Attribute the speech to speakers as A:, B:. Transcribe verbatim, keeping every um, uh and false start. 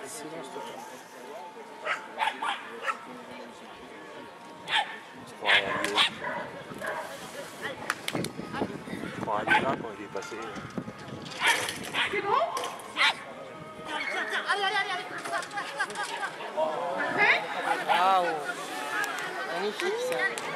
A: Silence total.
B: Je crois aller. Je crois aller là quand il est passé.
C: C'est bon? Tiens, tiens, tiens, allez, allez, allez, allez.
A: Waouh, magnifique ça.